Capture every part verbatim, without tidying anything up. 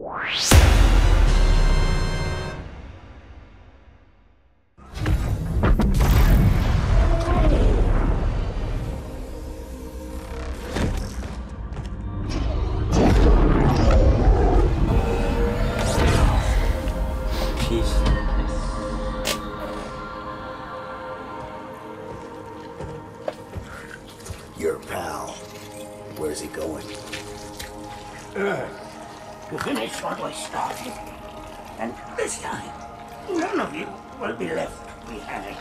Your pal. Where's he going? Earth. To finish what I started. And this time, none of you will be left behind.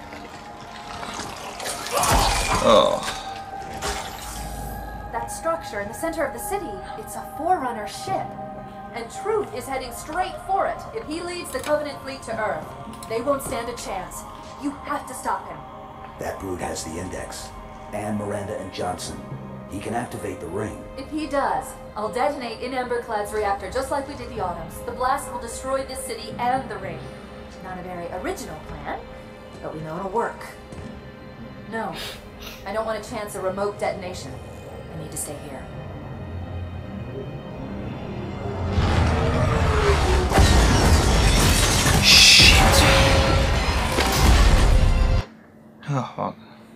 Oh. That structure in the center of the city, it's a Forerunner ship. And Truth is heading straight for it. If he leads the Covenant fleet to Earth, they won't stand a chance. You have to stop him. That brute has the index. And Miranda and Johnson. He can activate the ring. If he does, I'll detonate in Emberclad's reactor just like we did the Autumns. The blast will destroy this city and the ring. Not a very original plan, but we know it'll work. No, I don't want to chance a remote detonation. I need to stay here. Shit. Oh, fuck.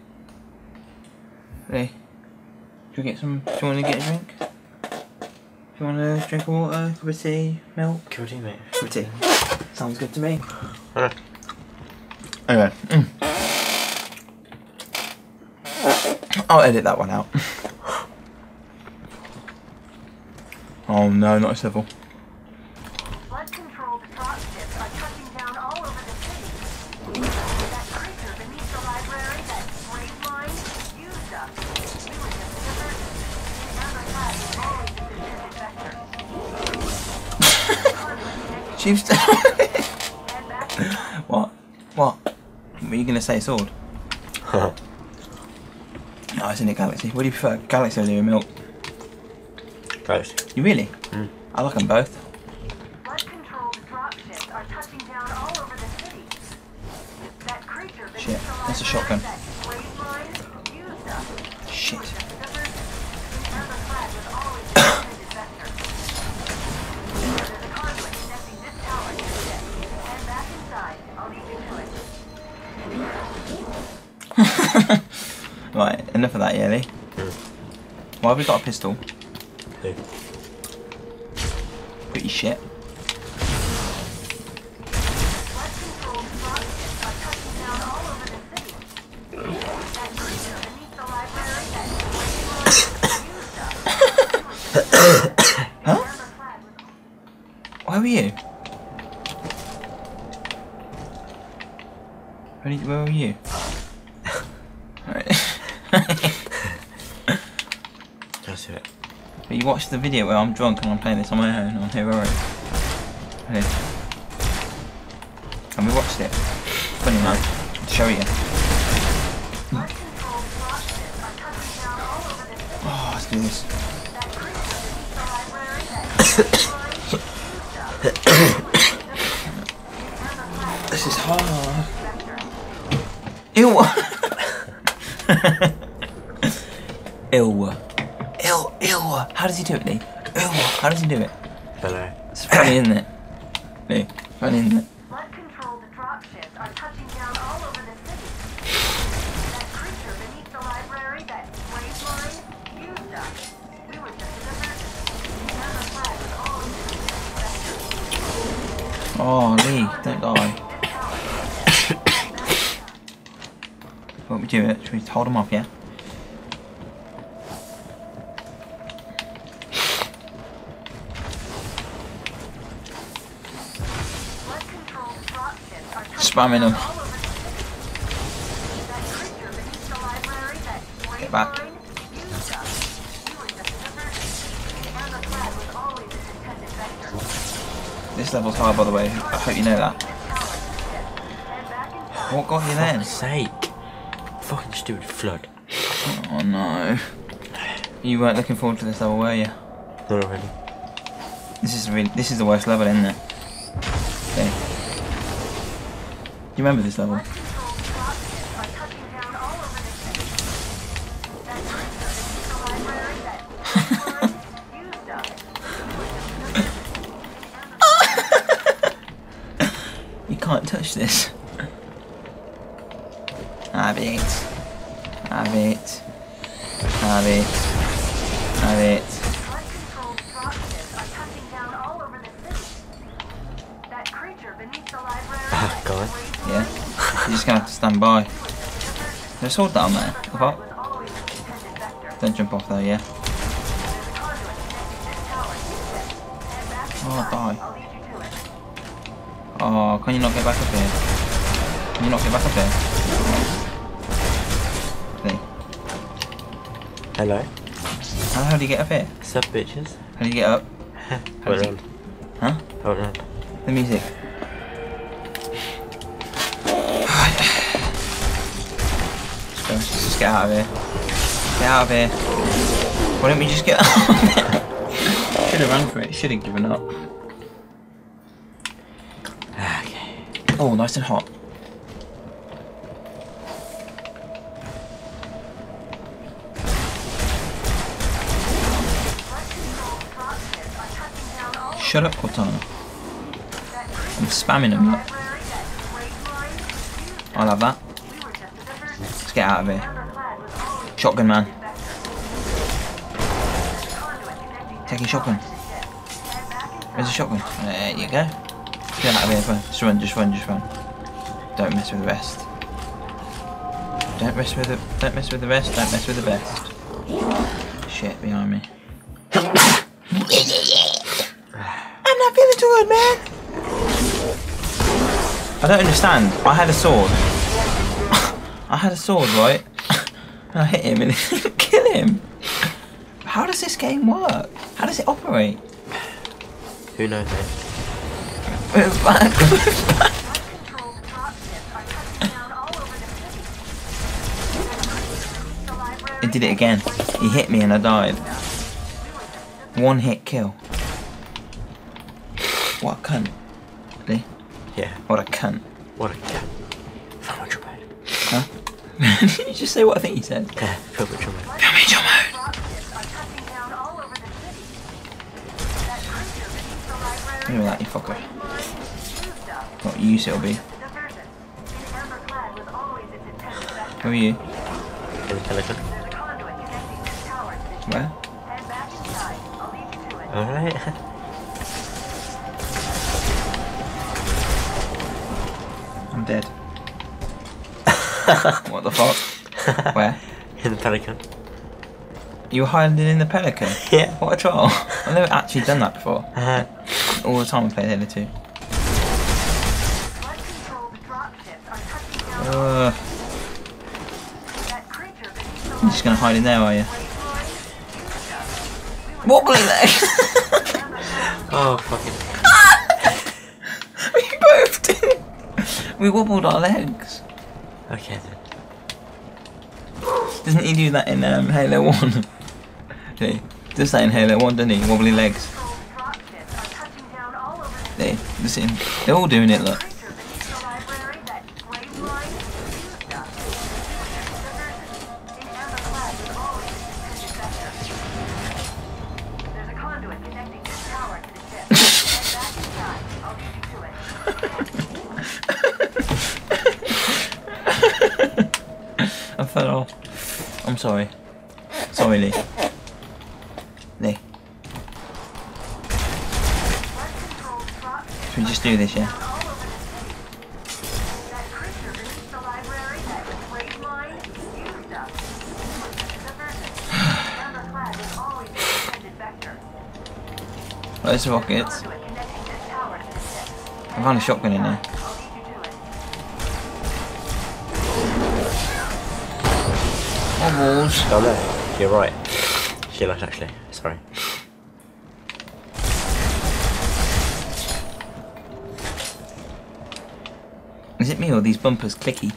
Hey, do you get some? Do you want to get a drink? Do you want a drink of water, cup of tea, milk? Cup of tea, mate. Cup of tea. Sounds good to me. Uh. Anyway, mm. I'll edit that one out. Oh no, not a civil. Blood-controlled dropships are touching down all over the city. That creature beneath the library, that brave line, used us. We were just diverted. Amberclad was always a defended vector. Chief's What? What? What are you gonna say, sword? Huh. Oh, it's in a Galaxy. What do you prefer, Galaxy or Zero Milk? Galaxy. You really? Mm. I like them both. Blood-controlled dropships are touching down all over the city. That creature beneath Shit, the that's a library, shotgun. that brave line, used us. Shit. We were just diverted. Amberclad was always a defended vector. There's a conduit connecting this tower to the ship. Head back inside. I'll lead you to it. Right, enough of that, Yelly. Mm. Why have we got a pistol? Hey. Pretty shit. Blood-controlled dropships are touching down all over the city. That creature beneath the library, that brave line, used us. Huh? Where were you? Where, did, where were you? Right. That's it. But you watched the video where I'm drunk and I'm playing this on my own on Heroic. Hey. And we watched it. Funny man. I'll show you. Oh, let's do this. This is hard. Ew. Ew. Ew, ew. How does he do it, Lee? Ew. How does he do it? Hello. It's funny, isn't it? Lee, funny, isn't it? Blood-controlled dropships are touching down all over the city. That creature beneath the library, that brave line, used us. We were just a diversion. Amberclad was always a defended vector. Oh, Lee, don't die. What we do it? Should we hold him off, yeah? Spamming him. Get back. This level's hard, by the way. I hope you know that. What got you then? For fuck's sake. Fucking stupid flood. Oh no. You weren't looking forward to this level, were you? Not already. This is really, this is the worst level, isn't it? Okay. You remember this level? can't touch this. Have it. Have it. Have it. Have it. Uncontrolled dropships are touching down all over the city. That creature beneath the library. Oh, God. Yeah. You're just gonna have to stand by. There's a sword down there. Look up. Was always its intended vector. Don't jump off though, yeah? There's a conduit connecting this tower to the ship. Head back Oh, inside. die. I'll lead you to it. Oh, can you not get back up here? Can you not get back up here? See? Hello. How the hell do you get up here? Sup, bitches? How do you get up? Hold on. Huh? Hold on. The music. Let's go. Let's just get out of here. Get out of here. Why don't we just get out of here? Should have run for it. Should have given up. Okay. Oh, nice and hot. Shut up, Cortana. I'm spamming him. Look. I'll have that. Let's get out of here. Shotgun man. Taking shotgun. Where's the shotgun? There you go. Get out of here, run. Just run, just run, just run. Don't mess with the rest. Don't mess with the don't mess with the rest, don't mess with the best. Shit behind me. I'm not feeling too good, man. I don't understand. I had a sword. I had a sword, right? And I hit him and it didn't kill him. How does this game work? How does it operate? Who knows, mate? Move back, move back. It did it again. He hit me and I died. One hit kill. What a cunt. Really? Yeah. What a cunt. What a cat. Film with your mode. Huh? Did you just say what I think you said? Yeah, film with your mode. Film with your mode. Look at that, you fucker. What use it'll be. Who are you? In the pelican. Where? Alright. I'm dead. What the fuck? Where? In the pelican. You were hiding in the pelican? Yeah. What a troll. I've never actually done that before. Uh, All the time I play Halo two. Uh, you're just gonna hide in there, are you? Wobbly leg! oh, fucking. We both did! We wobbled our legs. Okay then. Doesn't he do that in um, Halo one? Okay. Does that in Halo one, doesn't he? Wobbly legs. They, listen, they're all doing it, look. I fell off. I'm sorry. Sorry, Lee. Lee. Should we just do this, yeah? Where's the rockets? I found a shotgun in there. Wobbles. Oh no, you're right. She left actually. Sorry. Is it me or these bumpers clicky?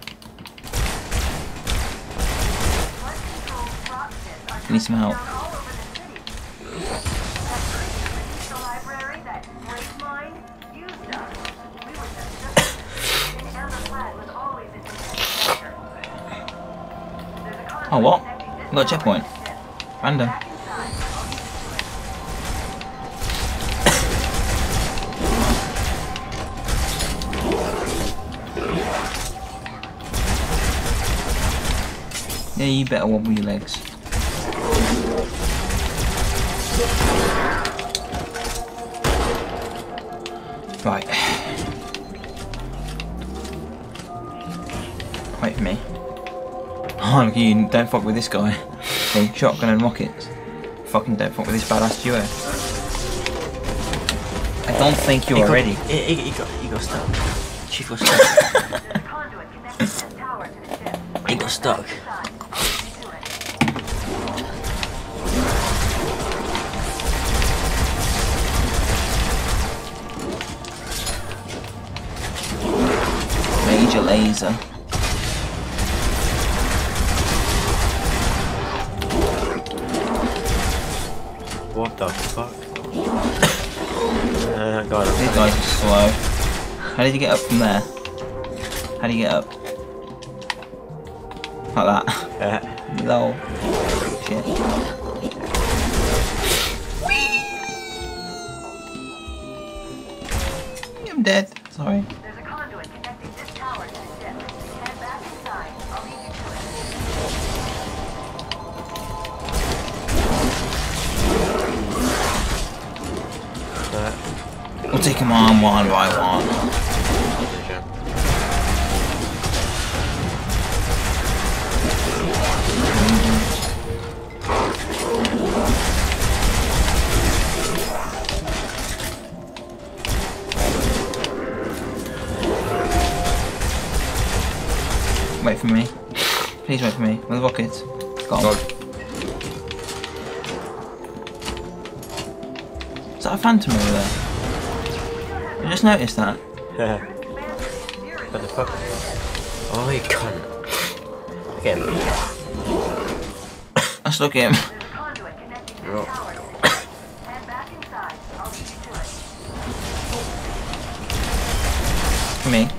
I need some help. Oh, what? I got a checkpoint. Random. Yeah, you better wobble your legs. Right. Wait for me. Oh, look, you don't fuck with this guy. Okay, shotgun and rockets. Fucking don't fuck with this badass duo. I don't think you're ready. He, he, he got, he got stuck. Chief got stuck. He got stuck. Major laser. What the fuck? uh, God, These guys are slow. How did you get up from there? How do you get up? Like that. Uh, Lol. Shit. I'm dead. Sorry. There's a conduit connecting this tower to the ship. Head back inside. I'll lead you to uh, We'll take him on one by one. Wait for me. Please wait for me. With the rockets. Go on. Is that a phantom over there? I just noticed that. What the fuck? Oh, you cunt. Again. Let's look at him. There's a conduit connecting this Oh. tower to the ship. Head back inside. I'll lead you to it. For me.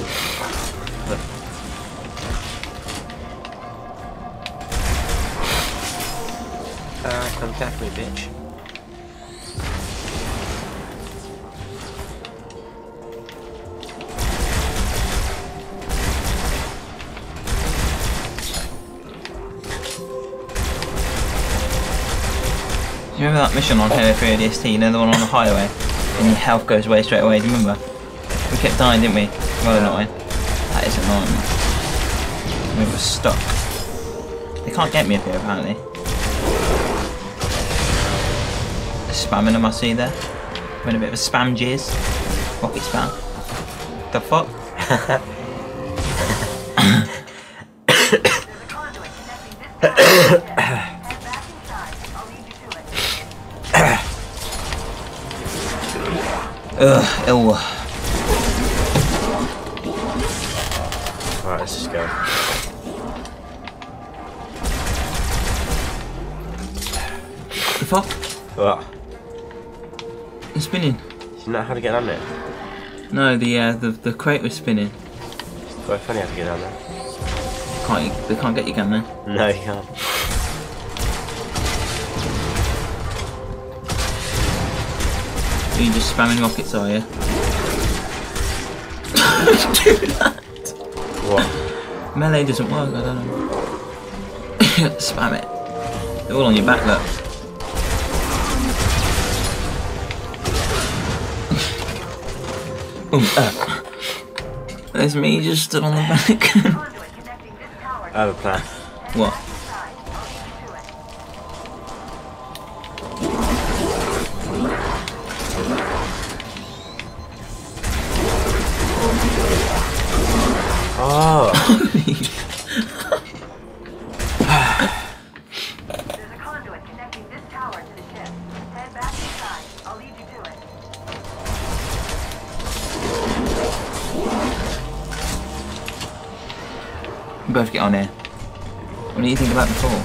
Uh, come back me, bitch. Do you remember that mission on Halo three O D S T, you know, the one on the highway? And your health goes away straight away, do you remember? We kept dying, didn't we? Well annoying. That is annoying. We were stuck. They can't get me up here apparently. Spamming them, I see there. We're in a bit of a spam jizz. Rocket spam. The fuck? There's a conduit connecting this tower to the ship. Head back inside. I'll lead you to it. Ugh, ill. Alright, let's just go. The fuck? What? It's spinning. Do you know how to get down there? No, the uh, the the crate was spinning. It's quite funny how to get down there. Can't they can't get you, can they? No, you can't. You're just spamming rockets, are you? Don't do that. What? Melee doesn't work, I don't know. Spam it. They're all on your back, look. Ooh, uh. There's me just stood on the back. Conduit connecting this tower I have a plan. What? inside. I'll lead you to it. Oh! There's a conduit connecting this tower to the ship. Head back inside. I'll lead you to it. We both get on here. What do you think about the fall?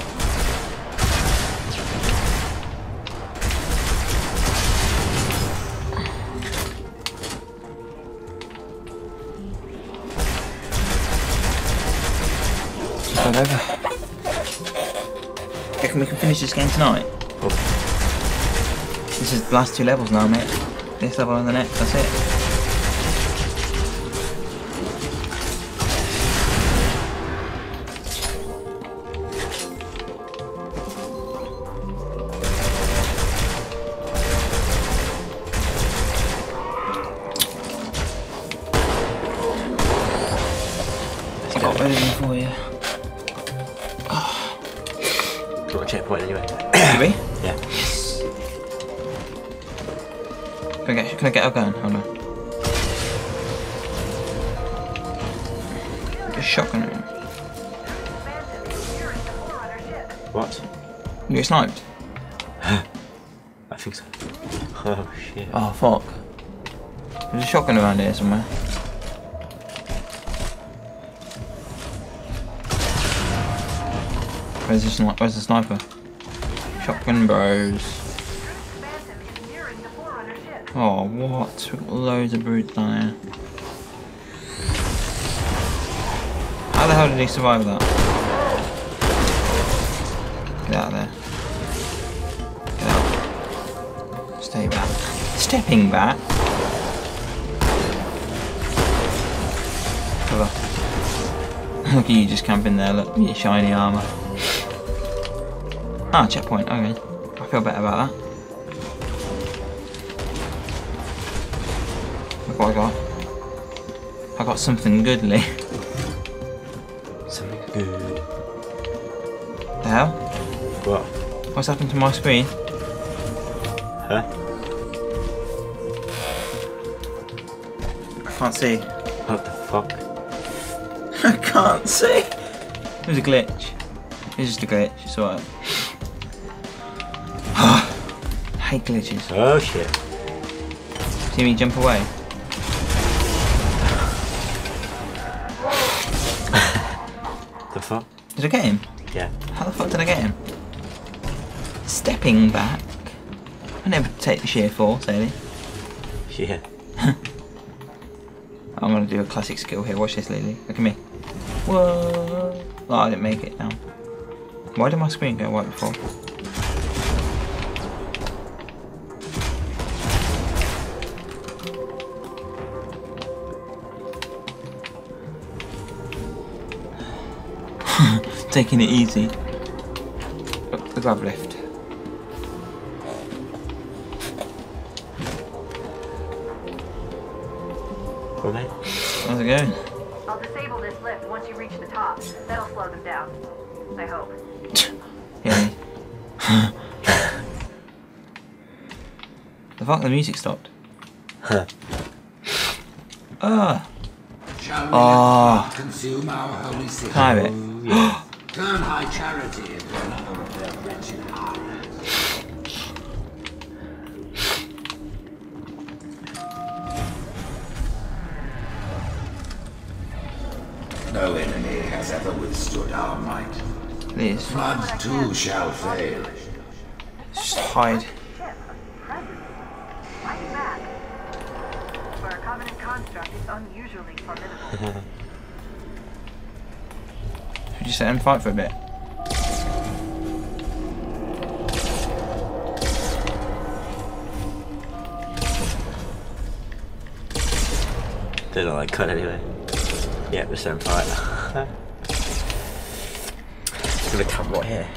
Just go over. Reckon we can finish this game tonight? Cool. This is the last two levels now, mate. This level and the next, that's it. everything for you. Got a checkpoint anyway. Do we? Yeah. Yes. Can I get, can I get a gun? Hold on. Get a shotgun. What? You get sniped? I think so. Oh shit. Oh fuck. There's a shotgun around here somewhere. Where's the, sni where's the sniper? Shotgun bros. Oh what? We've got loads of brutes down here. How the hell did he survive that? Get out of there. Get out. Stay back. Stepping back. Cover. Look at you just camping there, look at your shiny armour. Ah, checkpoint, okay. I feel better about that. Look what I got. I got something goodly. Something good. The hell? What? What's happened to my screen? Huh? I can't see. What the fuck? I can't see. It was a glitch. It was just a glitch, it's alright. I hate glitches. Oh shit. See me jump away? The fuck? Did I get him? Yeah. How the fuck did I get him? Stepping back. I never take the sheer force, Ellie. Yeah. I'm gonna do a classic skill here. Watch this, Lily. Look at me. Whoa! Oh, I didn't make it now. Why did my screen go white before? Taking it easy. Look, the grab lift. Cool, mate. How's it going? I'll disable this lift once you reach the top. That'll slow them down. I hope. Yeah. The fuck, the music stopped. Huh. Ah. Shall we Oh. consume our holy city? Can I have it? Yeah. Turn high charity into another of their wretched horrors. No enemy has ever withstood our might. Please. Floods too shall fail. Just hide. Ship of presence. Fight back. For a covenant construct, it's unusually formidable. Should you sit and fight for a bit? They don't like cut anyway. Yeah, the same fight. It's gonna come right here.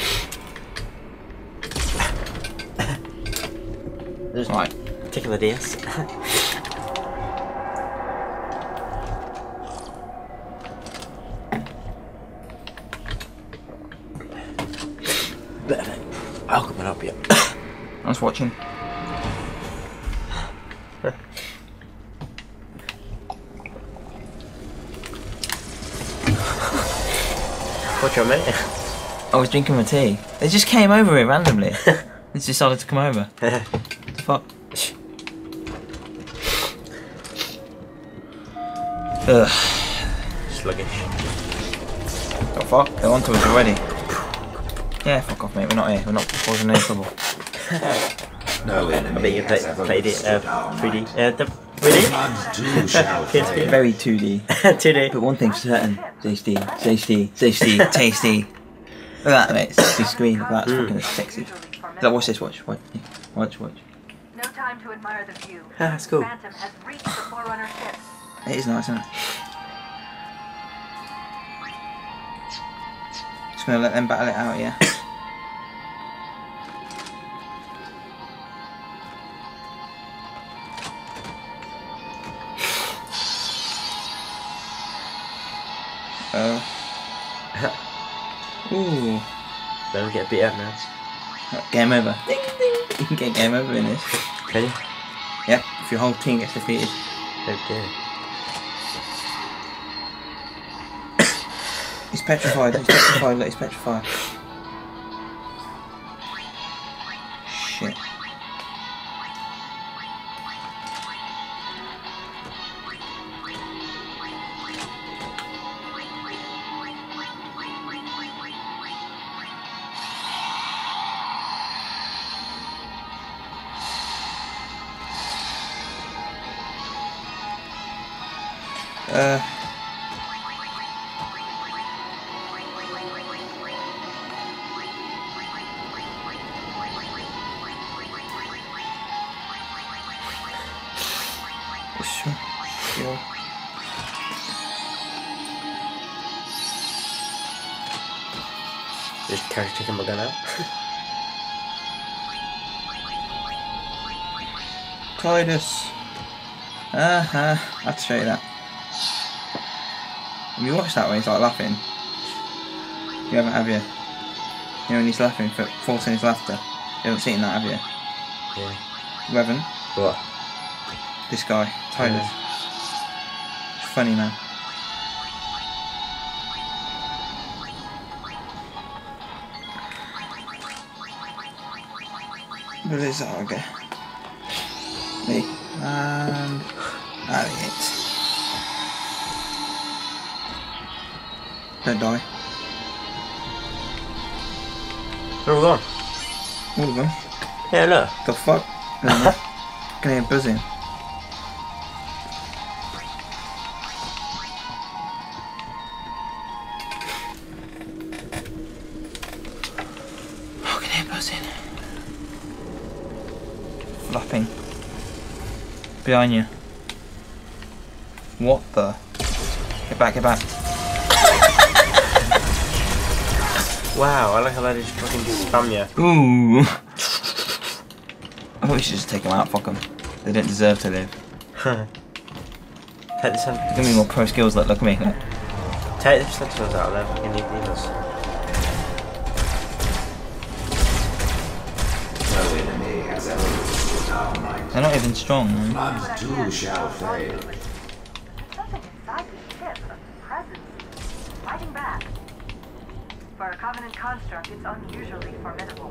There's Right. tickle the D S. I'll come and help you. I was watching. What's your mate? I was drinking my tea. They just came over here randomly. They just decided to come over. What the fuck? Ugh. Sluggish. Oh fuck, they're onto us already. Yeah, fuck off mate, we're not here. We're not causing any trouble. No I bet enemy you has played, ever played it withstood uh, our three D. might. Uh, the three D? Floods too shall fail. Very two D. two D. But one thing's certain. Tasty, tasty, tasty, tasty. Look at that mate, sexy screen. Look at that, it's fucking sexy. Look, watch this, watch, watch, watch, watch. No time to admire the view. Ah, that's cool. Phantom has reached the Forerunner ship. It is nice, isn't it? Just gonna let them battle it out, yeah? Uh. Ooh. Don't get beat up now. Game over. Ding, ding. You can get game over in this. Can you? Yep, if your whole team gets defeated. Oh dear. He's petrified, he's petrified, look, he's petrified. Shit. Uh... Sure. Sure. Just carry taking my gun out. Titus. Uh huh. I'd show you that. Have you watched that when he's like laughing? You haven't, have you? You know when he's laughing, for forcing his laughter. You haven't seen that, have you? Yeah. You haven't? What? This guy, Titus. Yeah. It's funny, man. What is that? Okay. Me. And... That it. Don't die. They're all gone. All of them. Yeah, look. The fuck? I can hear buzzing. Oh, I can hear buzzing. Flapping. Behind you. What the? Get back, get back. Wow, I like how they just fucking spam you. Ooh. I thought we should just take them out, fuck them. They don't deserve to live. Take the sentinels. Give me more pro skills, look, look at me. Look. Take the sentinels out of there, fucking need needles. No enemy has ever withstood our might. They're not even strong, man. None too shall fail. Something inside the ship, a presence, fighting back. For a Covenant construct, it's unusually formidable.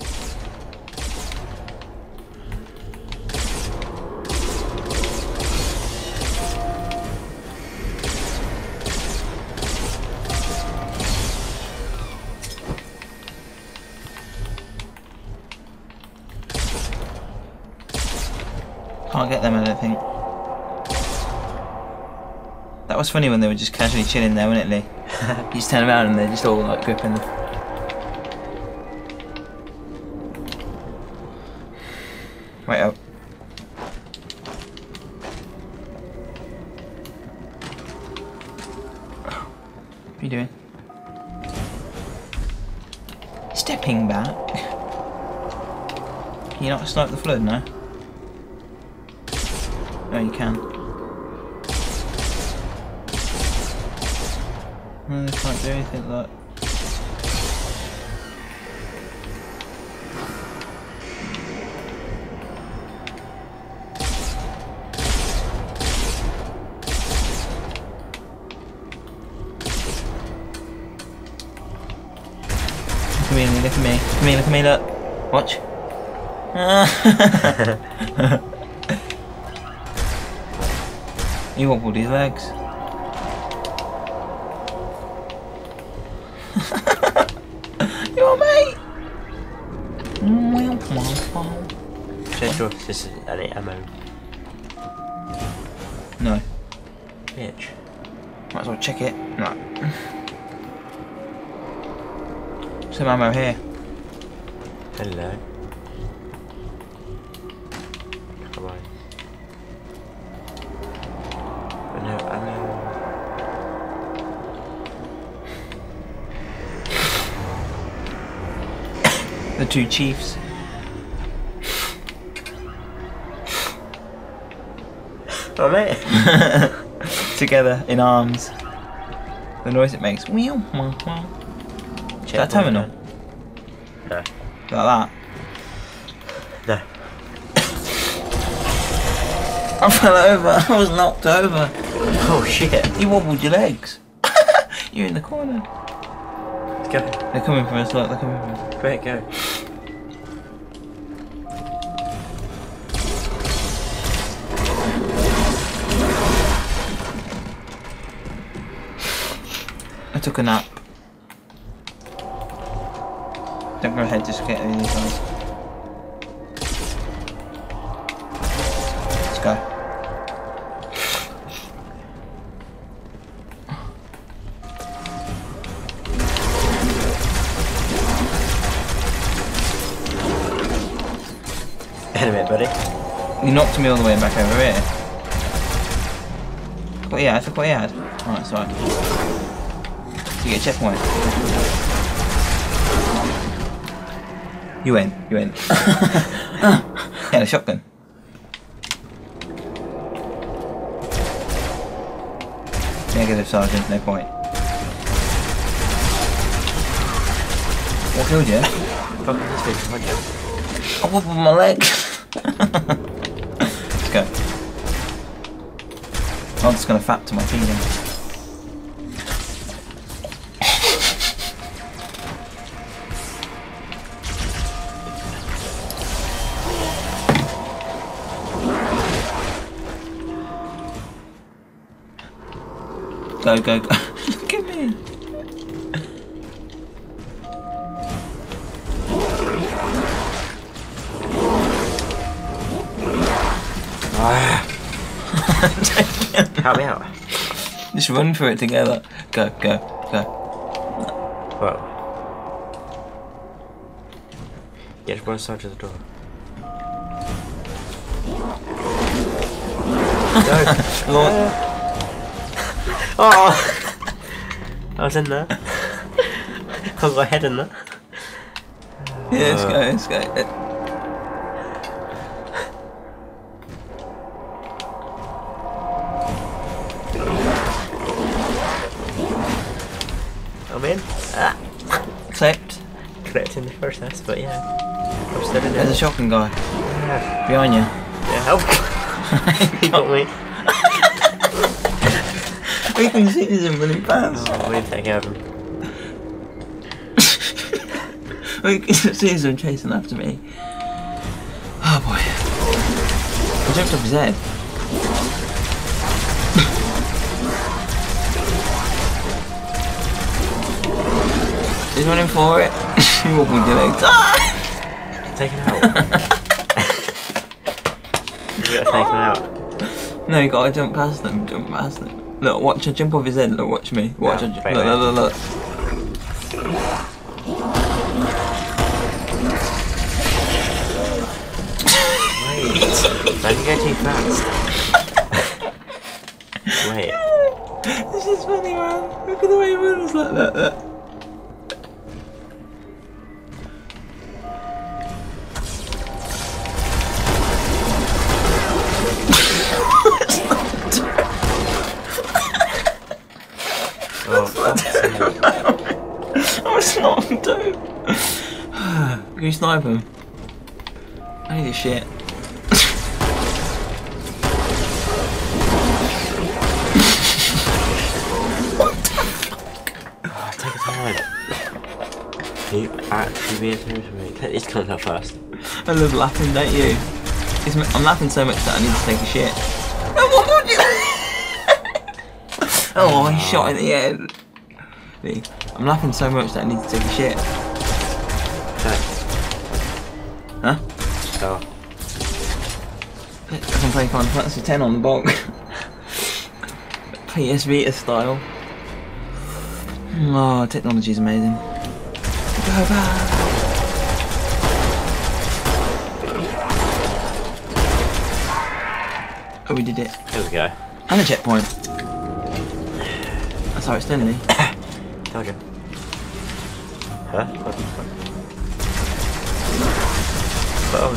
Can't get them, I don't think. That was funny when they were just casually chilling there, wasn't it, Lee? You just turn around and they're just all like gripping the... Wait up. What are you doing? Stepping back? Can you not snipe the flood, no? No, you can. No, they can't do anything like... Look at me, look at me, look at me, look at me, look. Watch. He wobbled his legs. Your mate! Check your this any ammo. No. Bitch. Might as well check it. No. Some ammo here. Hello. Come on. But no ammo. The two chiefs. Oh mate. Together in arms. The noise it makes. Is that a terminal? No. Like that? No. I fell over. I was knocked over. Oh shit. You wobbled your legs. You're in the corner. Let's go. They're coming for us, look, they're coming for us. Quick, go. I took a nap. Don't go ahead, just get these guys. Let's go. In a bit, buddy. You knocked me all the way back over here. Look what he had, look what he had. Alright, sorry. You get a checkpoint. You win, you win. Yeah, a shotgun. Negative, Sergeant, no point. What killed you? Fucking this thing, behind you. I wobbled my leg. Let's go. I'm just gonna fap to my feeling. Go, go, go. Look at me. Help me out. Just run for it together. Go, go, go. Whoa. Get one side to the door. Go. Lord. Oh! I was in there. I got my head in there. Yeah, let's go, let's go. I'm in. Ah. Clipped. Clipped in the process, but yeah. I'm still in There's a there. shotgun guy. Yeah. Behind you. Yeah, help. He got me. We can see this in really fast. Oh, we need to take care of him. We can see him chasing after me. Oh boy. I jumped off his head. He's running for it. What we do ah! Take him out. You gotta take him out. No, you gotta jump past them, jump past them. Look, watch her jump off his head, look, watch me. Watch No, her, wait, look, wait. look, look, look. Wait. Don't go too fast. Wait. This is funny, man. Look at the way he runs like that. that. Oh, it's not on dope. Can you snipe him? I need this shit. Oh, take your time. Can you actually be a hero for me? It's coming out fast. I love laughing, don't you? It's, I'm laughing so much that I need to take a shit. Oh, he shot in the head. See, I'm laughing so much that I need to take a shit. Okay. Huh? Oh. I can play Final Fantasy ten on the box. P S Vita style. Oh, technology is amazing. Go back. Oh, we did it. There we go. And a checkpoint. That's how it's done, me. Told you. Huh? What the fuck? Oh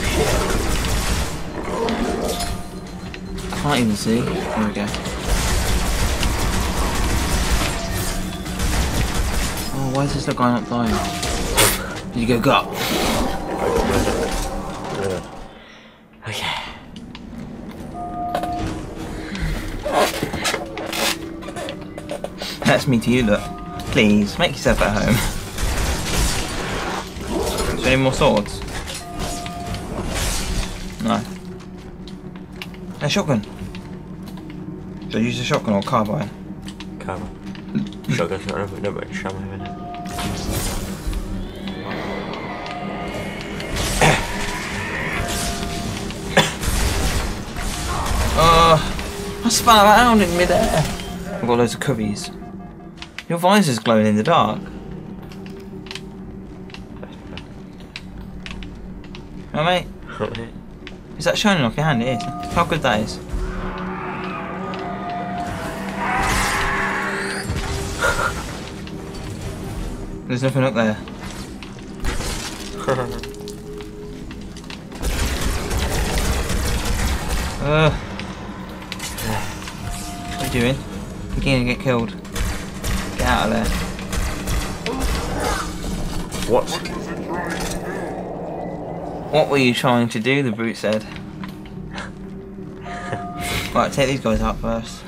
shit. I can't even see. There we go. Oh, why is this guy not dying? Did you go gut? Okay. That's me to you, look. Please, make yourself at home. Is there any more swords? No. A shotgun. Should I use a shotgun or carbine? Carbine. Shotgun's not enough, no much ammo in it. Uh, I spun around in midair. I've got loads of cubbies. Your visor's glowing in the dark. Oh, mate. Is that shining off your hand? It is. How good that is. There's nothing up there. uh, what are you doing? You're gonna get killed. Get out of there. What? What were you trying to do? The brute said. Right, take these guys out first.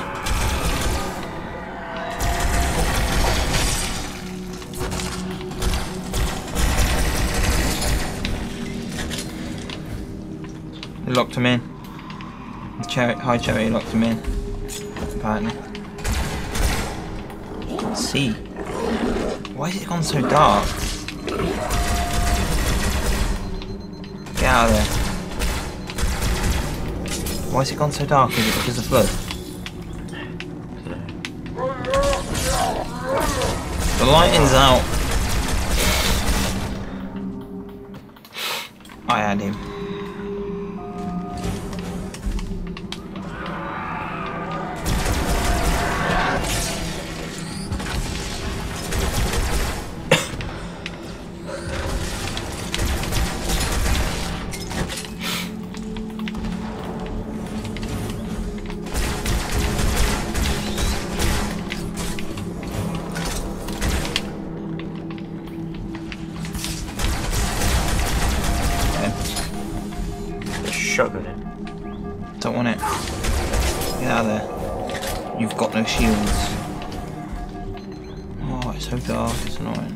They locked him in. The cherry, high cherry locked him in. Apparently. Let's see. Why has it gone so dark? Get out of there. Why has it gone so dark? Is it because of the flood? The lighting's out. I had him. Shotgun it. Don't want it. Get out of there. You've got no shields. Oh, it's so dark, it's annoying.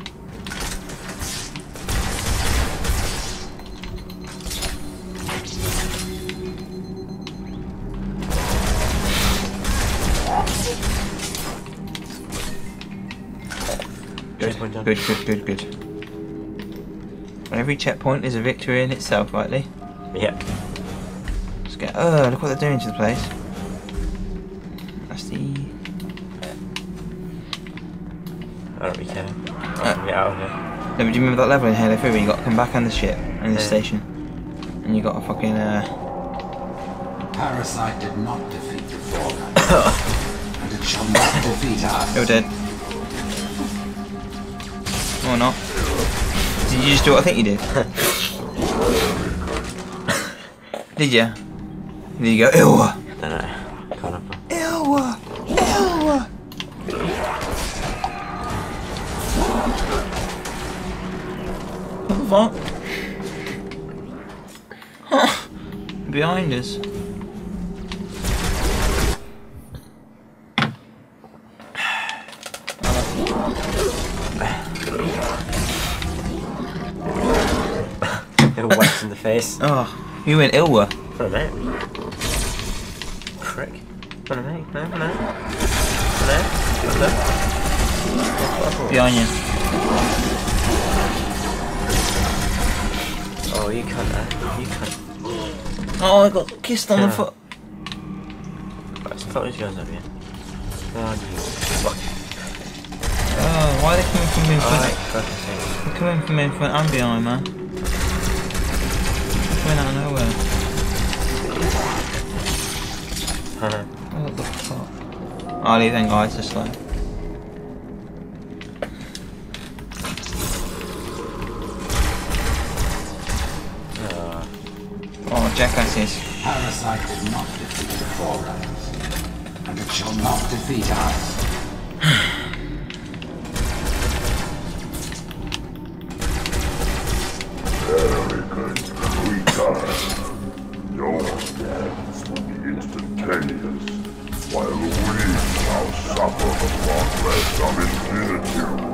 Good, good, good, good, good. Every checkpoint is a victory in itself, rightly? Yep. Let's get. Oh, look what they're doing to the place. That's the. I don't really care. I Uh, want to get out of here. No, but do you remember that level in Halo three where you got to come back on the ship and the Yeah. station, and you got a fucking uh. Parasite did not defeat the Forerunner, and it shall not defeat us. You're dead. Or not? Did you just do what I think you did? Did you? Did you go, ew? I don't know. Can't remember. Ew! Ew! What the fuck? Huh. Behind us. Little whacks in the face. Oh, you went Ilwa. Hello, mate. Prick. Hello, mate. Hello, hello. Hello. Hello. Behind you. Oh, you can't, uh, you can't. Oh, I got kissed on the Yeah. foot. Right, so fuck these guys up here. Oh, you fuck. Oh, why are they coming from me in front? Alright, fuck's sake. They're coming from me in front and behind, man. Coming out of nowhere. What the fuck? I'll leave them guys this way. Uh, Oh, jackasses. Parasite did not defeat the Forerunners, and it shall not defeat us. spontaneous, while we shall suffer the progress of infinitude.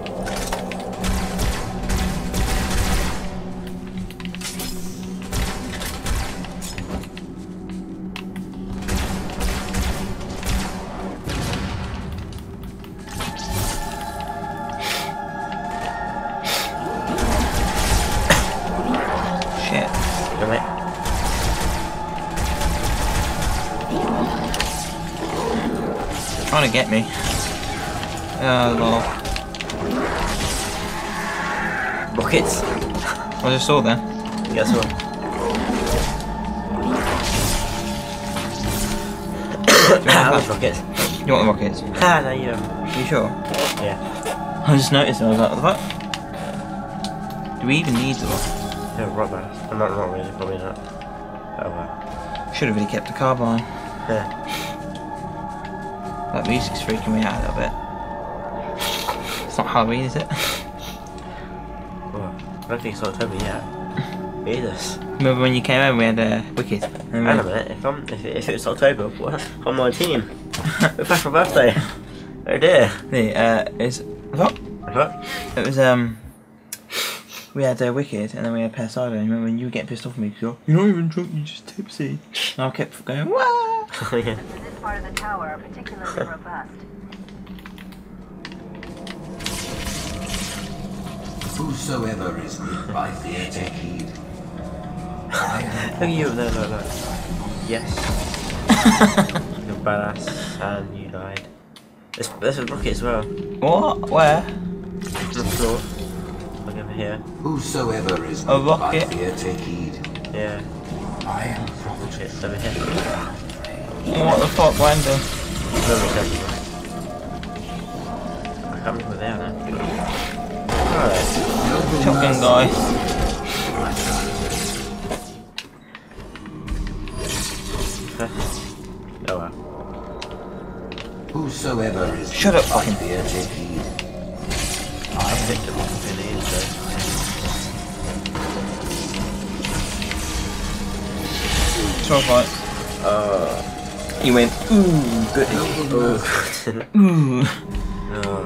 Trying to get me. Oh lord. Rockets? I just saw them. Guess what? How much rockets? You want the rockets? Ah, no, you don't. You sure? Yeah. I just noticed. I was like, what? Do we even need the rocket? Yeah, rock bass. I'm not, not really, probably not. Oh well. Should have really kept the carbine. Yeah. That music's freaking me out a little bit. It's not Halloween, is it? Well, I don't think it's October yet. Jesus. Remember when you came over, we had uh, Wicked. Hang on a minute, if, I'm, if, if it's October, what? I'm nineteen. It's past my birthday. Oh dear. The, uh, it's, what? What? It was, um, we had uh, Wicked, and then we had Pear Cider, and remember when you were getting pissed off at me, because you're, you're not even drunk, you're just tipsy. And I kept going, wah! Oh yeah. In this part of the tower are particularly robust. Whosoever is lit by fear, take heed. I am Look at you over there, look, look. Yes. You're badass, and you died. There's, there's a rocket as well. What? Where? On the floor. Look over here. Whosoever is A lit by rocket? fear, take heed. Yeah. I am Rockets over here. What the fuck, Wendell? Another second. I can't remember there now. Alright. Shotgun guy. Oh well. Whosoever is Shut lit up, by fucking- fear, take heed. I picked him up in the intro. It's alright. Uh, You went, ooh, good. Ooh. oh.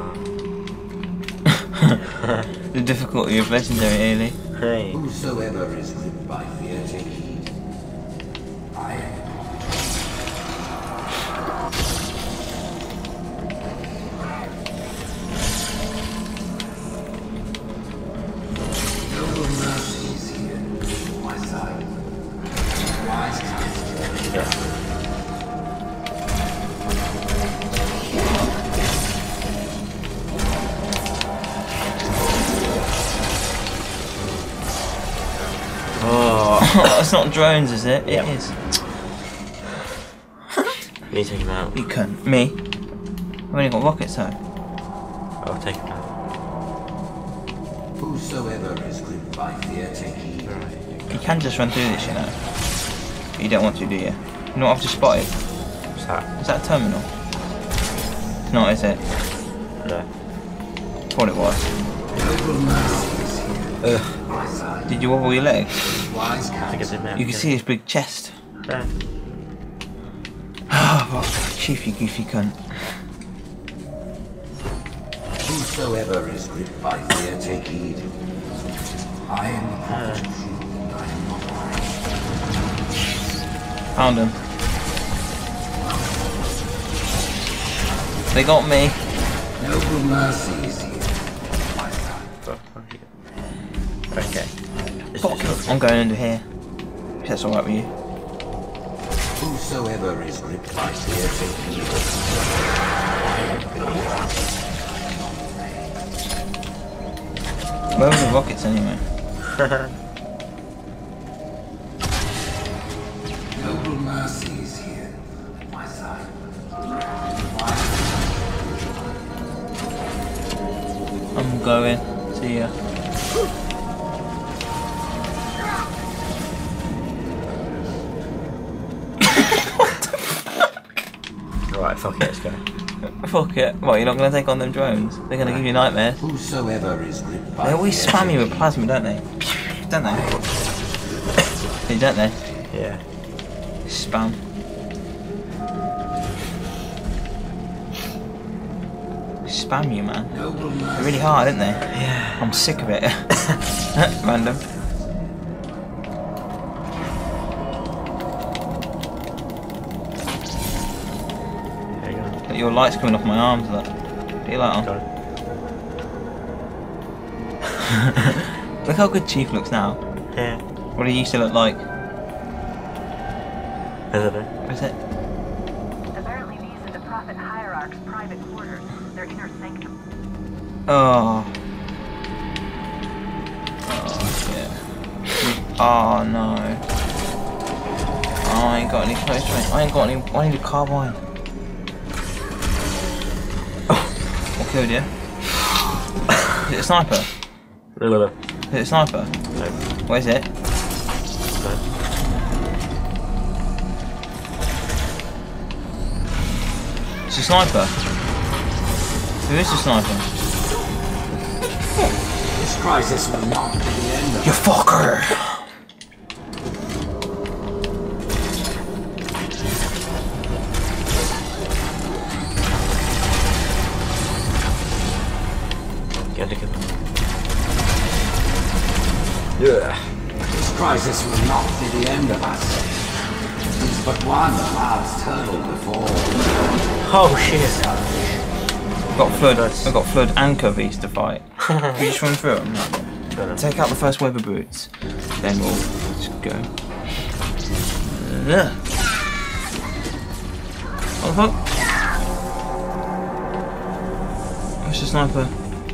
The difficulty of legendary, really. Hey. Whosoever is lit by fear, take heed. I am noble mercies here, my side. Wise counsel. Yeah. Oh. It's not drones, is it? Yep. It is. Me take him out. You cunt. Me? I've only got rockets though. I'll take him out. Whosoever is lit by fear, take heed. You can just run through this, you know. But you don't want to, do you? You know what I've just spotted? What's that? Is that a terminal? It's not, is it? No. Thought it was. Noble mercies here, Ugh. my side. Did you wobble your legs? Wise I think it's counsel. in there. You can see his big chest. Yeah. Oh, fuck. Chief, you goofy cunt. Whosoever is lit by fear, take heed. I am the prophet of truth. I am not lying. Found him. They got me. Noble mercies here, my side. Fuck, fuck you. Okay. This Fuck is it. I'm going under here. If that's alright with you. Whosoever is lit by fear, take heed. Where were the rockets anyway? Noble mercies here, my side. I'm going. See ya. Right, fuck it, let's go. Fuck it. What, you're not going to take on them drones? They're going to give you nightmares. Whosoever is lit by They always fear, spam you take with plasma, don't they? Don't they? They don't they? Yeah. Spam. Spam you, man. They're really hard, aren't they? Yeah. I'm sick of it. Random. There you go. Your light's coming off my arms, look. Put your light on. Got it. Look how good Chief looks now. Yeah. What he used to look like. I don't know. Where is it? Apparently these are the Prophet Hierarch's private quarters, their inner sanctum. Oh. Oh, shit. Oh, no. Oh, I ain't got any close range. I ain't got any. I need a carbine. Oh. What killed you? Is it a sniper? No, no, no. Is it a sniper? No. Where is it? No. It's a sniper. Who is the sniper? This crisis will not be the end of You fucker! Get the kill. Yeah. This crisis will not be the end of us. It is but one last hurdle before. Oh shit. I've got flood. I've got flood and covies to fight. Can we just run through them? No, no. Take out the first wave of boots, then we'll just go. Yeah. What the fuck? Where's the sniper?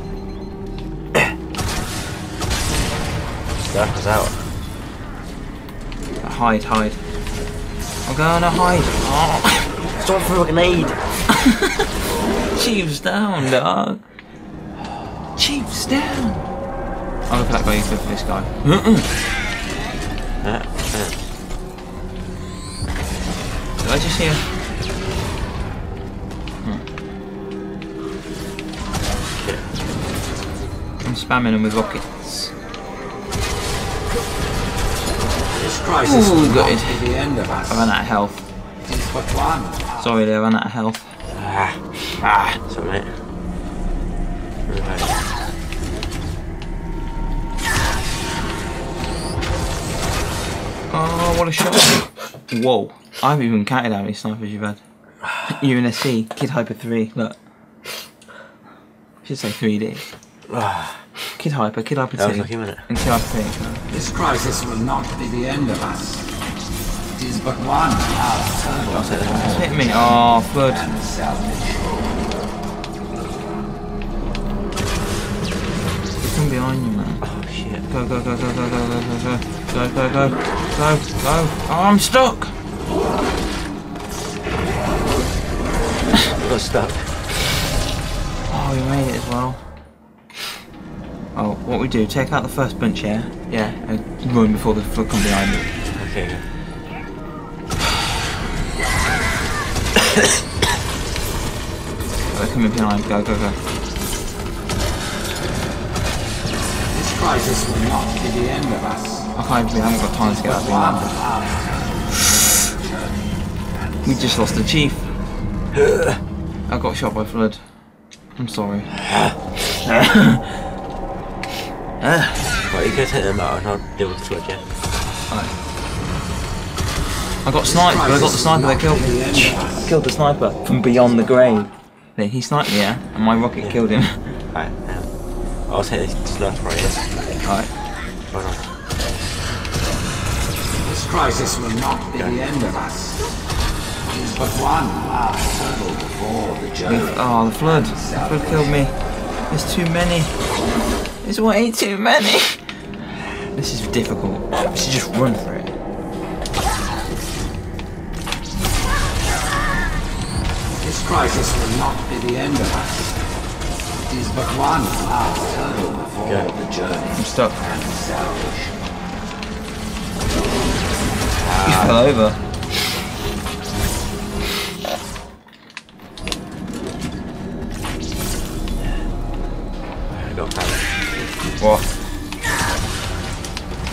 Sniper's out. Hide, hide. I'm gonna hide. Oh. Stop for a grenade. Chief's down, dog. Chief's down. I'll look for that guy. You go for this guy. Uh, uh. Did I just hear? Hmm. Shit. I'm spamming him with rockets. This crisis Ooh, will not good. be the end of us. I ran out of health. It is but one. Sorry, there, I ran out of health. Ah. Ah. Sorry, mate. Reload. Oh, what a shot. Whoa. I haven't even counted how many snipers you've had. You're in a C. KidHyper three. Look. I should say three D. KidHyper, KidHyper That was two. lucky, wasn't it? And KidHyper three. This crisis will not be the end of us. It is but one last hurdle It's before. hit me. Oh, flood. And salvage. It's from behind you, man. Oh shit. Go, go, go, go, go, go, go, go, go. Go, go, go. Go, go. Oh, I'm stuck. Got stuck. Oh, we made it as well. Oh, what we do, take out the first bunch here. Yeah, and run before the flood come behind you. Okay. They're coming behind. Go, go, go. This crisis will not be the end of us. I can't, we haven't got time to get that thing One on. last We just lost the chief. I got shot by flood. I'm sorry. Right, you go take them out and I'll deal with the flood, yeah? Right. I got sniped, but I got the sniper that killed me. Killed the sniper from beyond the grave. Yeah, he sniped me, yeah, and my rocket killed him. Alright, um, I'll take this sniper right here. Alright. Right on. This crisis will not be the end of us. It is but one last hurdle before the journey. Oh, the flood. The flood killed me. There's too many. There's way too many. This is difficult. We should just run for it. This crisis will not be the end of us. It is but one last hurdle before Okay. the journey. I'm stuck. And salvage. You fell over. I got found. What?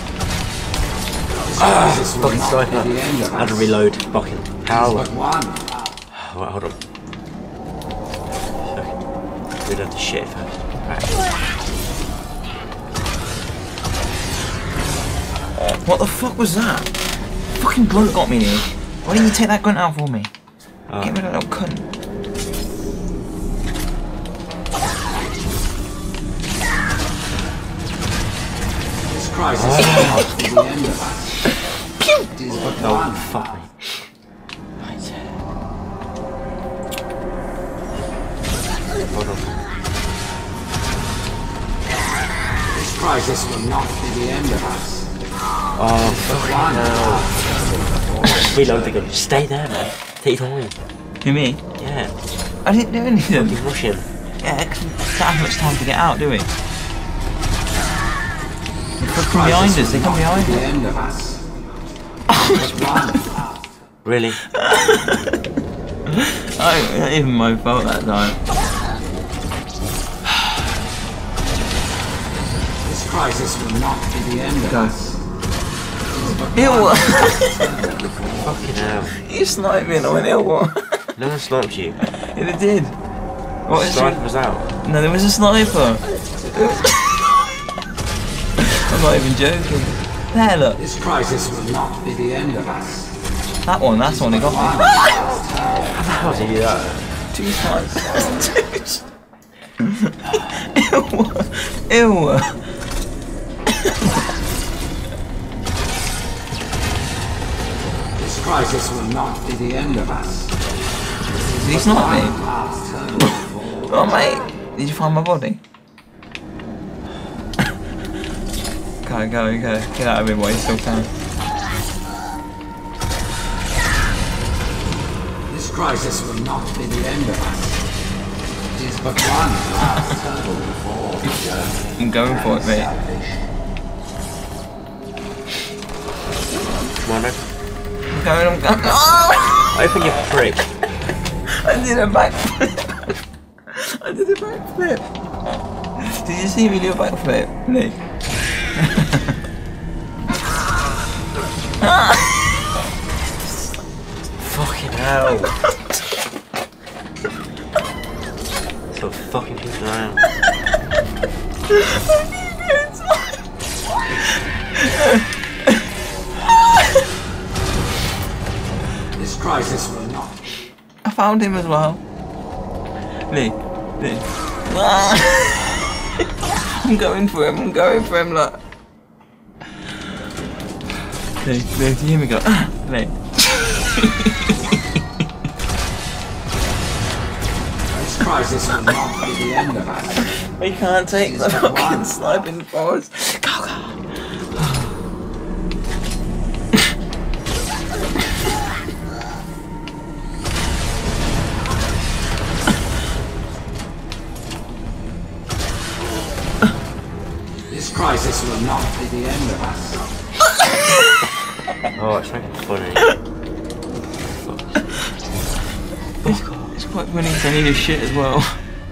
This Ah, crisis will fucking not sniper. be the end of I had to us. reload. Fucking It is hell. but one Alright, hold on. We'd have to shit first. Right. What the fuck was that? Fucking grunt got me, Nick. Why didn't you take that grunt out for me? Oh. Get rid of that little cunt. This crisis is not the end of us. It is but Oh, one. fuck me. Hold on. This crisis will not be the end of us. Oh, fucking hell. Reload the gun. Stay there, man. Take your time. Who, me? Yeah. I didn't do anything. You're rushing. Yeah, because we don't have much time to get out, do we? They come behind us, they come behind The us. end of us. But one. Really? Oh, not even my fault that time. This crisis will not be the end of Go. us. Ew! Fucking hell. You sniped me and I went ew. No one sniped you. Yeah, they did. What is Sniper it? was out. No, there was a sniper. I'm not even joking. There, look. This crisis will not be the end of us. That one, that's the one that got me. How did you do that? Two snipers. Ew. Ew. This crisis will not be the end of us. Did he snipe me? Oh, mate. Did you find my body? Go, go, go. Get out of here, boy. You still can. This crisis will not be the end of us. It is but one last hurdle before the journey. I'm going for it, mate. Come on, man. I'm going, I'm going. Oh! Open your prick. I did a backflip. I did a backflip. Did you see me do a backflip, Nick? Fucking hell. So fucking people around. This crisis will not. I found him as well. Lee, Lee. I'm going for him, I'm going for him, look. Lee, Lee, do you hear me go? Lee. This crisis will not be the end of us. We can't take the fucking sniping forwards. Go, go. This crisis will not be the end of us. Oh, it's making funny. It's, it's quite funny because I need a shit as well.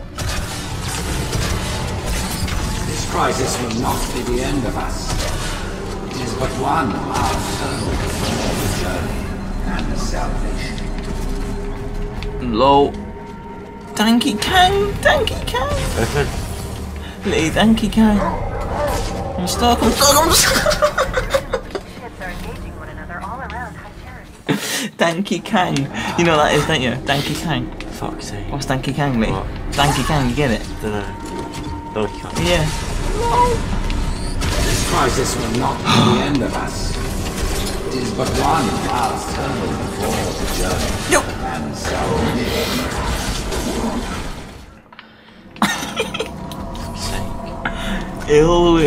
This crisis will not be the end of us. It is but one last hurdle before the journey and the salvation. Lol. Danky Kang, Danky Kang. Open. Lee, Danky Kang. I'm stuck, I'm stuck, I'm stuck. Ships are engaging one another all around Hyperion. Danky Kang. You know what that is, don't you? Danky Kang. Fuck's sake. What's Danky Kang, Lee? What? Danky Kang, you get it? Dunno. Donkey Kong. Yeah. This crisis will not be the end of us. It is but one last hurdle before the journey Yo. and salvation. Ew.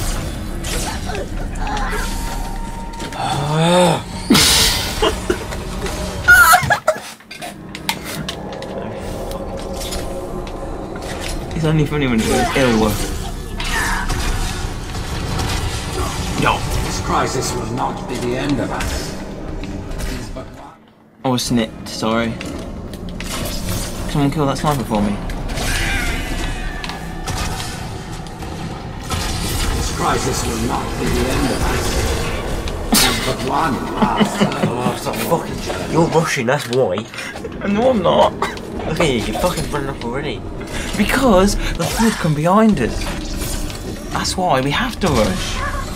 It's only funny when it goes ew. Yo. This crisis will not be the end of us. It is but one. I was snipped, sorry. Someone kill that sniper for me. This crisis will not be the end of us. It is but one last hurdle. Oh, stop fucking. You're rushing, that's why. No, I'm not. Look at you, you're fucking running up already. Because the flood come behind us. That's why we have to rush.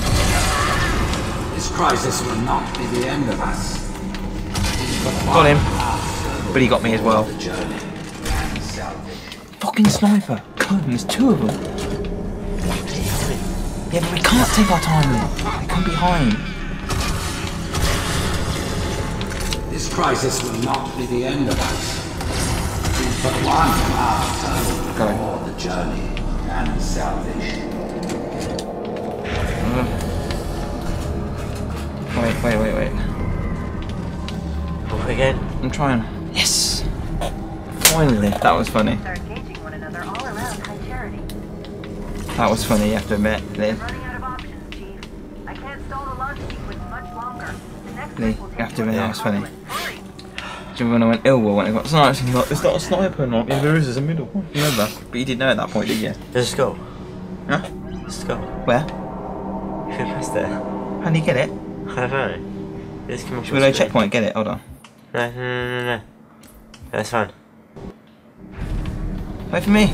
This crisis will not be the end of us. Got him. But he got me as well. The journey and salvation. Fucking sniper. Come, there's two of them. Yeah, but we can't take our time then. They come behind. This crisis will not be the end of us. It is but one path Go. for the journey and salvation. Uh. Wait, wait, wait, wait. Up again. I'm trying. Yes! Finally, that was funny. They're engaging one another all around High Charity. That was funny, you have to admit, Lee. Running out of options, Chief. I can't stall the launch sequence much longer. The next Lee, one will you take have to admit that was funny. Hurry. Do you remember when I went ill when I got sniped and you're like, it's not a sniper, not. Yeah, there is, there's a middle one. You remember? But you didn't know at that point, did you? There's a skull. Huh? There's a skull. Where? You can pass there. How do you get it? I don't know. Just come up Should we go checkpoint, get it? Hold on. No, no, no, no, no. That's fine. Wait for me.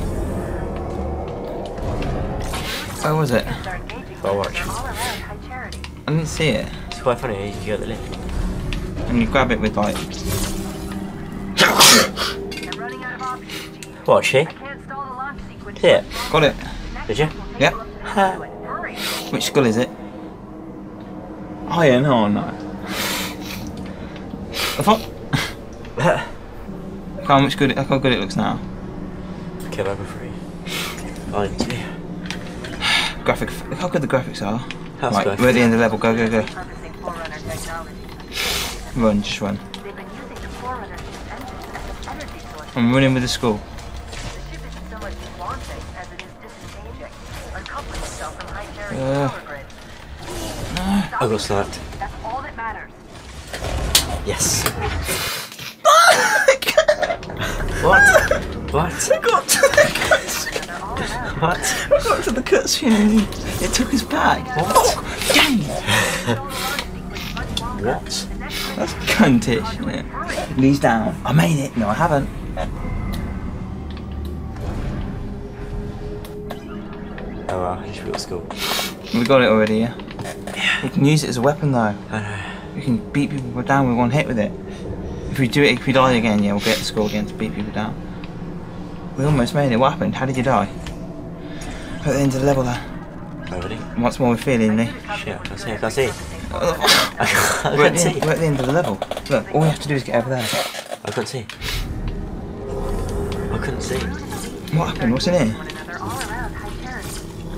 Where was it? They're engaging I'll one watch. another all around High Charity. I didn't see it. It's quite funny, you get the lift. And you grab it with like... They're running out of options, Chief. What, she? I can't stall the launch sequence. Yeah. Got it. Did you? Yep. Hurry. Which skull is it? Iron? Oh no. The fuck? Look how much good it, look how good it looks now. KidHyper three. Fine, too. Graphic, look how good the graphics are. How's Right, good? we're at the end of the level, go, go, go. Repurposing Forerunner technology. Run, just run. They've been using the Forerunner ship's engines as an energy source. I'm running with the skull. The ship isn't so much launching as it is disengaging, uncoupling itself from High Charity Uh. power grid. I got sniped. That's all that matters. Yes. What? What? I got to the cutscene. They're all around. What? I got to the cutscene and it took us back. What? Oh, dang! What? That's cuntish, isn't it? Lee's down. I made it. No, I haven't. Oh well, I just built school. We got it already, yeah? We can use it as a weapon though. I know. We can beat people down with one hit with it. If we do it, if we die again, yeah, we'll get the score again to beat people down. We almost made it. What happened? How did you die? At the end of the level there. Oh really? And what's more, we're feeling, Lee? Shit, I can't see, I can't see. I We're at, can't the see. end, we're at the end of the level. Look, all we have to do is get over there. I couldn't see. I couldn't see. What happened? What's in here? One another all around High Charity.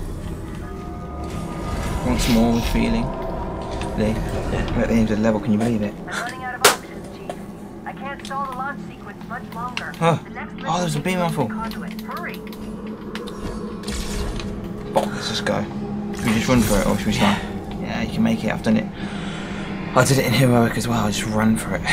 Once more, we're feeling. Lee, Yeah. we're at the end of the level. Can you believe it? I'm running out of options, Chief. I can't stall the launch sequence much longer. Oh. The next Oh, there's a beam rifle. conduit. Hurry. Oh, let's just go. Should we just run for it or should we start? Yeah, you can make it. I've done it. I did it in heroic as well. I just run for it. I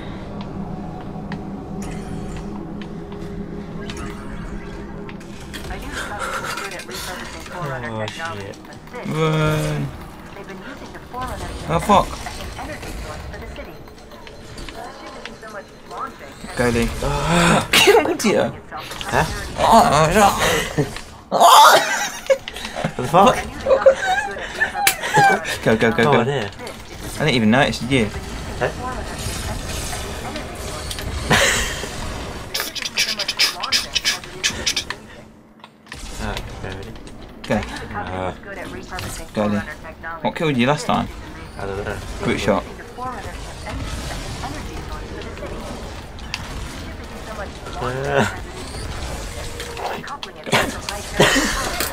knew the company was good at repurposing Forerunner Oh, technology, shit. but this, Run. they've been using the Forerunner ship Oh, fuck. as an energy source for the city. The ship isn't so much launching as Go, Lee. Killed you. itself from Huh? High Charity. Oh, What the fuck? I knew the company was good at repurposing Go, go, go, Oh, go. there. This is I didn't even notice, did you? the Forerunner ship's engines as an energy source for the city. The ship isn't so much launching as it is disengaging. Oh, ready? Go. The company was good at repurposing Go, Lee. Forerunner technology. What killed you last time? I don't know. Quick shot. Using the Forerunner ship's engines as an energy source for the city. The ship isn't so much launching Uh. as it is coupling itself from High Charity.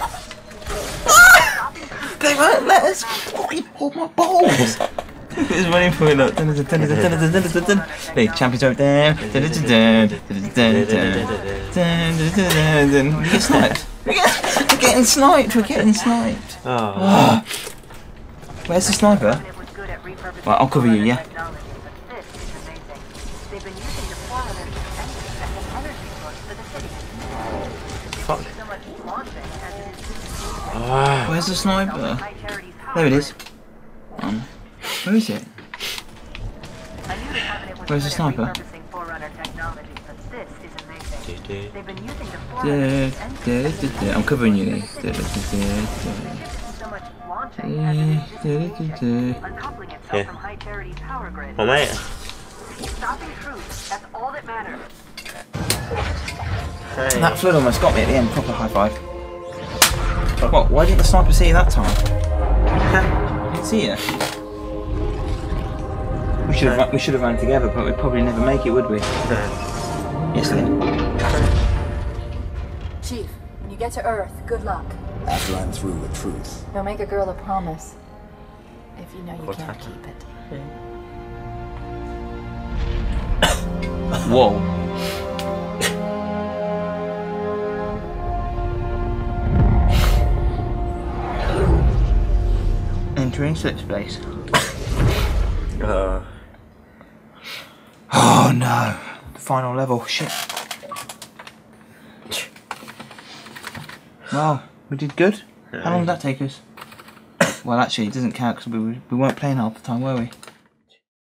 They won't let us fucking hold my balls. It's running for it, look. Dun, dun, dun, dun, dun, dun, dun, dun, dun. Hey, champions over there. Dun, dun, dun, dun, dun, dun, dun, dun, dun, dun, dun. We're getting sniped. We're getting, we're getting sniped. We're getting sniped. Oh. Where's the sniper? It was good at repurposing Right, I'll cover you, yeah? technology, but this is amazing. They've been using the Forerunner ship's engines as an energy source for the city. Fuck. So much launching as it is disengaging. Ah. Where's the sniper? High Charity's power There it is. grid. Um, where is it? I knew the cabinet was Where's the good at sniper? repurposing Forerunner technology. They've been using the Da, format da, da, da. I'm covering you. Da, da, da, da, so much launching as it da. is Da, da, da. uncoupling itself Yeah. from High Charity's power grid. Oh mate. Stopping troops, that's all that matters. Hey. That flood almost got me at the end. Proper high five. What? Why didn't the sniper see you that time? I didn't see you. We should have we should have run together, but we'd probably never make it, would we? Yes, Lynn. Chief, when you get to Earth, good luck. After I'm through with truth. Don't make a girl a promise. If you know you What's can't happened? keep it. Whoa. Entering slip space. Uh, Oh no. Final level. Shit. Well, we did good. How long did that take us? Well, actually, it doesn't count because we, we weren't playing half the time, were we?